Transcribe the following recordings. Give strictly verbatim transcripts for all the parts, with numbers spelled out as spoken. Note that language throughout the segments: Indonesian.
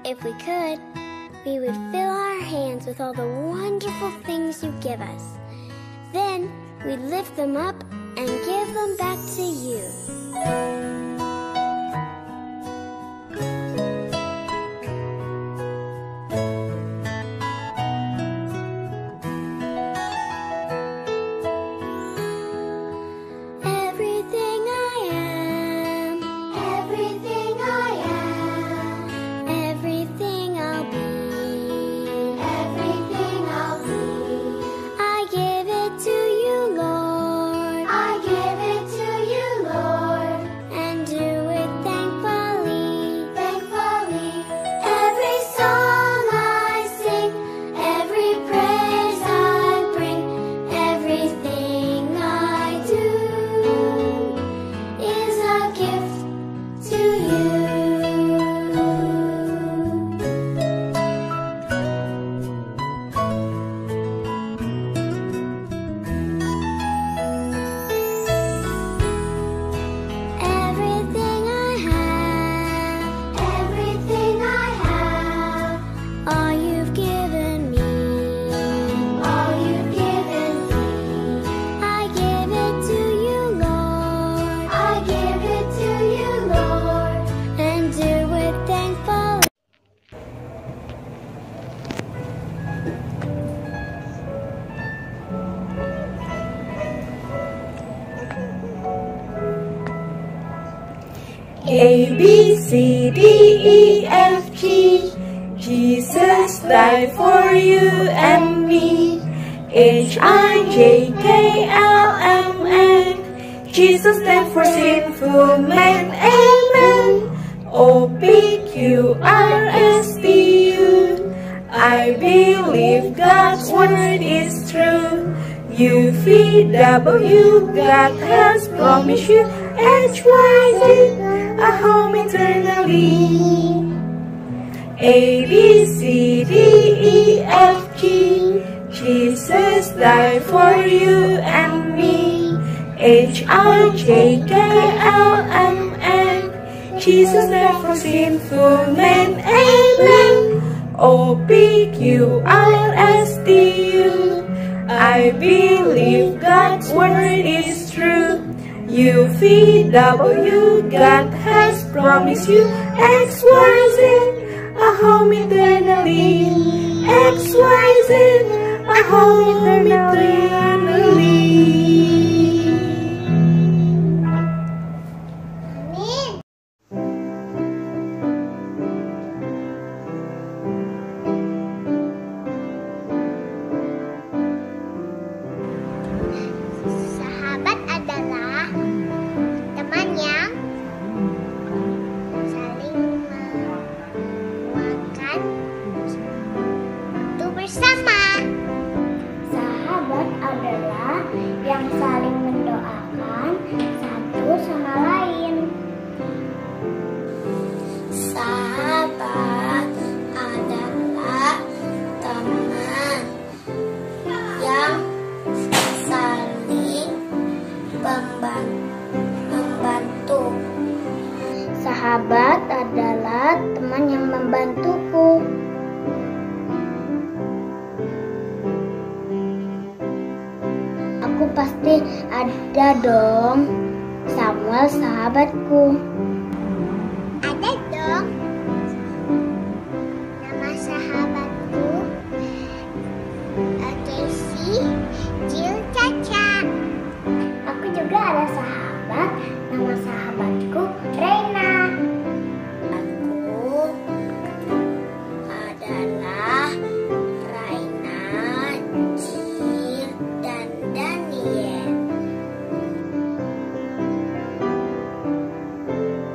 If we could, we would fill our hands with all the wonderful things you give us. Then we'd lift them up and give them back to you. A, B, C, D, E, F, G. Jesus died for you and me. H, I, J, K, L, M, N. Jesus died for sinful men. Amen. O, P, Q, R, S, T, U. I believe God's word is true. U, V, W, God has promised you. H, Y, Z, a home eternally. A, B, C, D, E, F, G. Jesus died for you and me. H, I, J, K, L, M, N. Jesus died for sinful men. Amen. O, P, Q, R, S, T, U. I believe God's word is true. U, V, W, God has promised you. X, Y, Z, a home eternally. X, Y, Z, a home eternally. Sahabat adalah teman yang saling menguatkan waktu bersama. Sahabat adalah yang saling mendoakan satu sama lain. Sahabat adalah teman yang saling membantu. Sahabat adalah teman yang membantuku. Aku pasti ada dong, Samuel sahabatku. Ada dong. Nama sahabatku Casey, Jill, Caca. Aku juga ada sahabat, nama sahabatku Reina. Aku adalah Raina, Jill, dan Daniel.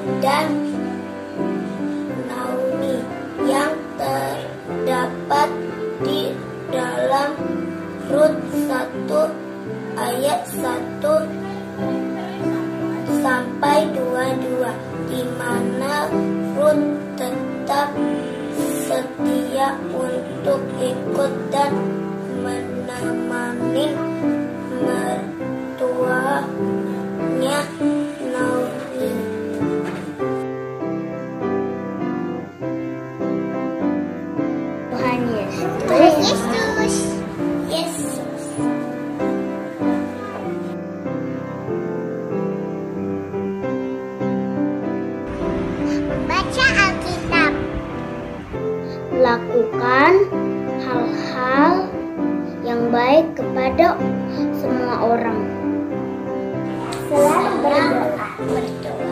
dan Naomi yang terdapat di dalam Rut satu ayat satu sampai dua puluh dua, di mana Rut tetap setia untuk ikut dan menemani mertuanya Naomi. Tuhan Yesus. Tuhan Yesus. Yesus. Baca Alkitab. Lakukan hal-hal yang baik kepada semua orang. Selalu berdoa. Berdoa.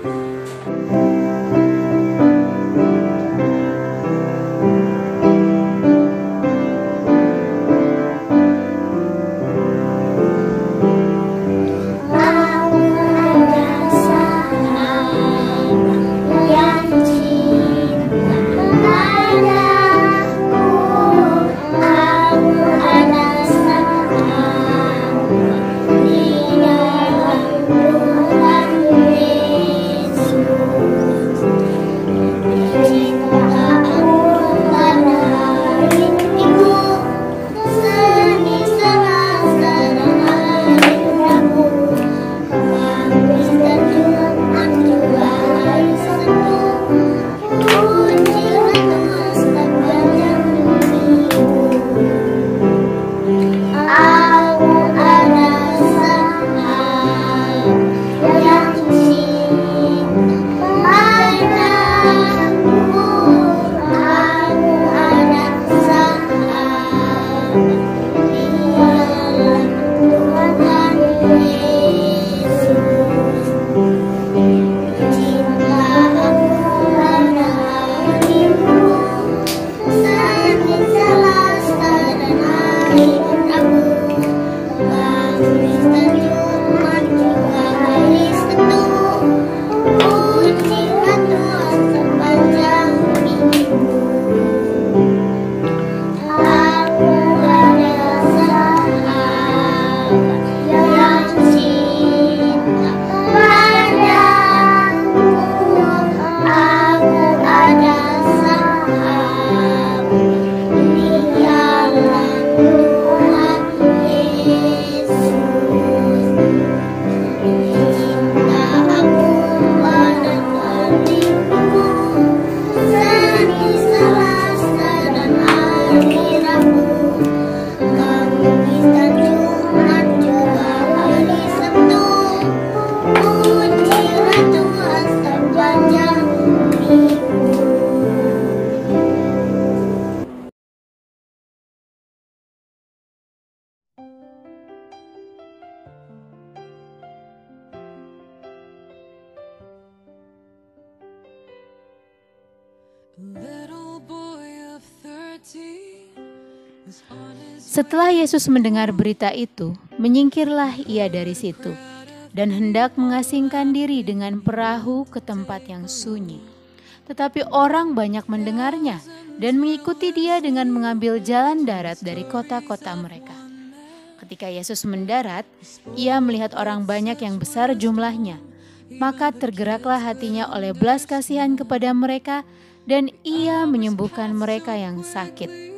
Setelah Yesus mendengar berita itu, menyingkirlah ia dari situ dan hendak mengasingkan diri dengan perahu ke tempat yang sunyi. Tetapi orang banyak mendengarnya dan mengikuti dia dengan mengambil jalan darat dari kota-kota mereka. Ketika Yesus mendarat, ia melihat orang banyak yang besar jumlahnya. Maka tergeraklah hatinya oleh belas kasihan kepada mereka dan ia menyembuhkan mereka yang sakit.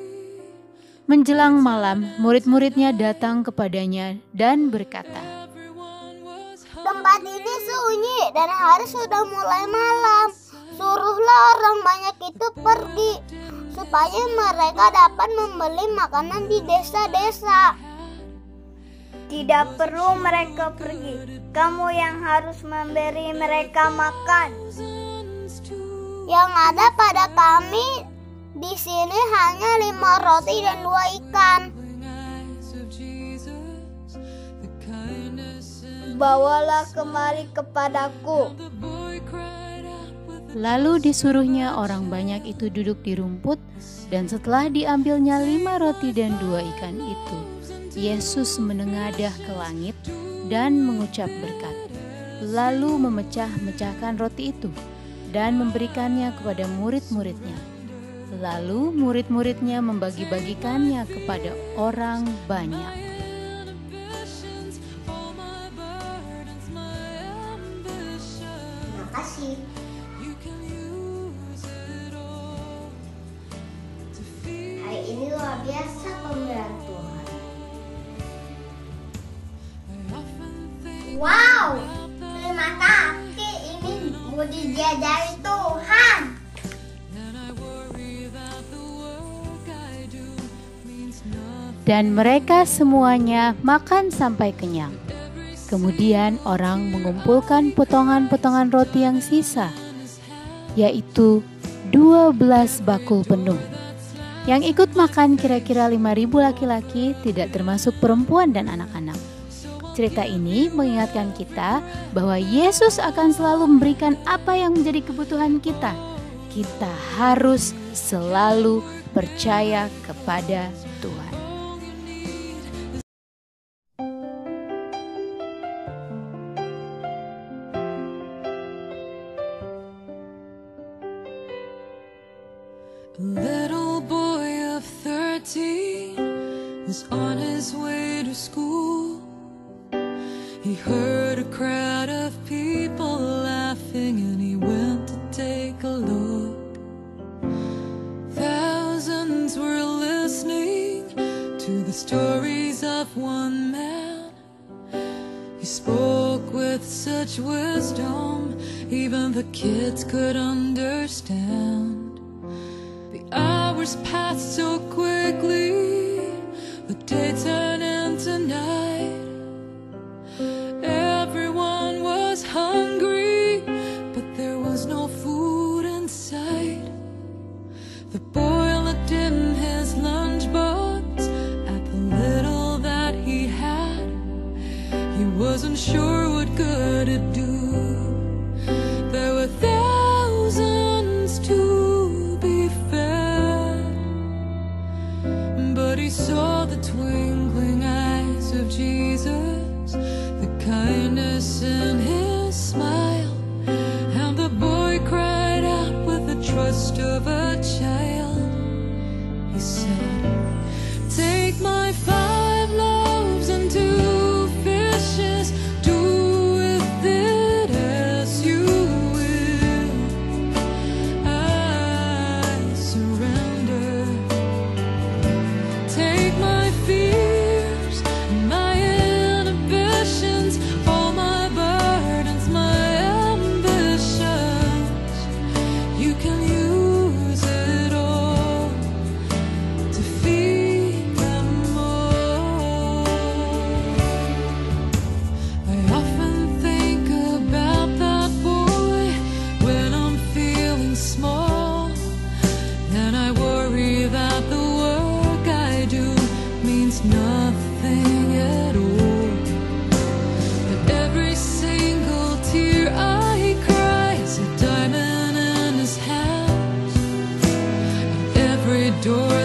Menjelang malam, murid-muridnya datang kepadanya dan berkata, "Tempat ini sunyi dan hari sudah mulai malam. Suruhlah orang banyak itu pergi, supaya mereka dapat membeli makanan di desa-desa." Tidak perlu mereka pergi, kamu yang harus memberi mereka makan. Yang ada pada kami di sini hanya lima roti dan dua ikan. Bawalah kemari kepadaku. Lalu disuruhnya orang banyak itu duduk di rumput, dan setelah diambilnya lima roti dan dua ikan itu, Yesus menengadah ke langit dan mengucap berkat. lalu memecah-mecahkan roti itu dan memberikannya kepada murid-muridnya. Lalu murid-muridnya membagi-bagikannya kepada orang banyak. Terima kasih. Hari ini luar biasa pemberian Tuhan. Wow, terima kasih, ini mujizat dari Tuhan. Dan mereka semuanya makan sampai kenyang. Kemudian orang mengumpulkan potongan-potongan roti yang sisa, yaitu dua belas bakul penuh. Yang ikut makan kira-kira lima ribu laki-laki, tidak termasuk perempuan dan anak-anak. Cerita ini mengingatkan kita bahwa Yesus akan selalu memberikan apa yang menjadi kebutuhan kita. Kita harus selalu percaya kepada Tuhan. A little boy of thirteen was on his way to school. He heard a crowd of people laughing and he went to take a look. Thousands were listening to the stories of one man. He spoke with such wisdom, even the kids could understand. The hours passed so quickly, the day turned into night. Everyone was hungry, but there was no food in sight. The boy looked in his lunchbox at the little that he had. He wasn't sure what good it'd do. There were thousands to be fed, but he saw the twinkling eyes of Jesus, the kindness in his smile, and the boy cried out with the trust of a child. He said, "Take my five loaves and two fishes, do with it as you will. I surrender. Take my fears and my inhibitions, all my burdens, my ambitions. You can use it all to feed them all." I often think about that boy when I'm feeling small, and I worry that the work I do means nothing at all. But every single tear I cry is a diamond in his hands, and every door